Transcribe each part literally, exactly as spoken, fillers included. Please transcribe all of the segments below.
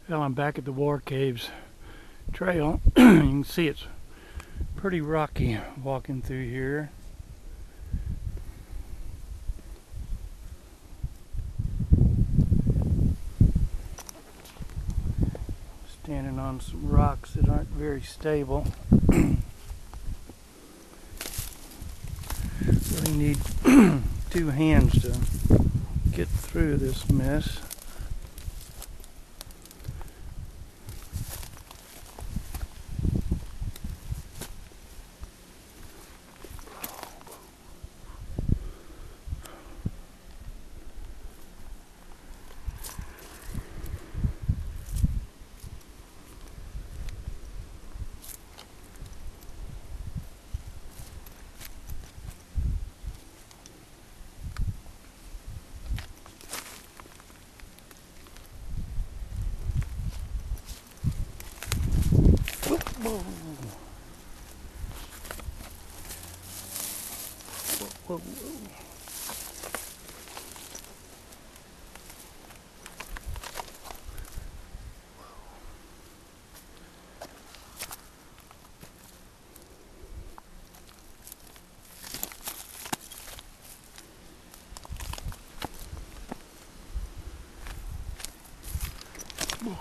Well, I'm back at the War Caves trail. You can see it's pretty rocky walking through here. Standing on some rocks that aren't very stable. Really need two hands to get through this mess. Whoa. Whoa, whoa, whoa. Whoa.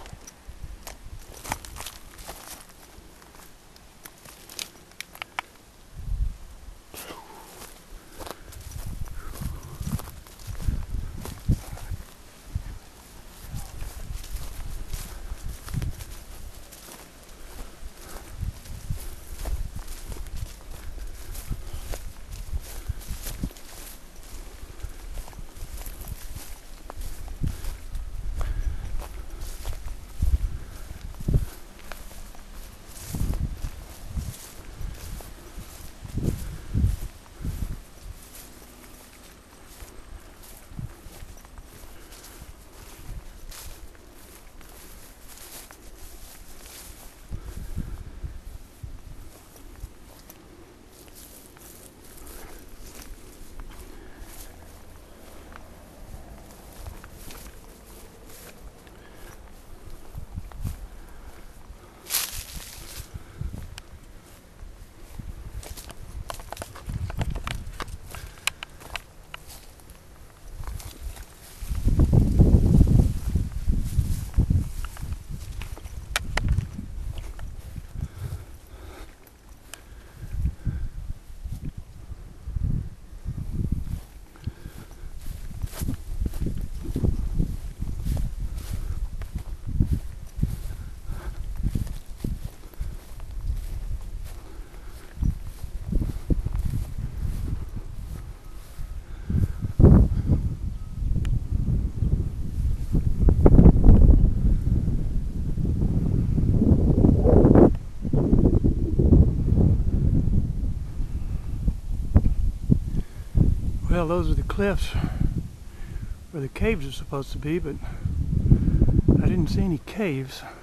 Well, those are the cliffs where the caves are supposed to be, but I didn't see any caves.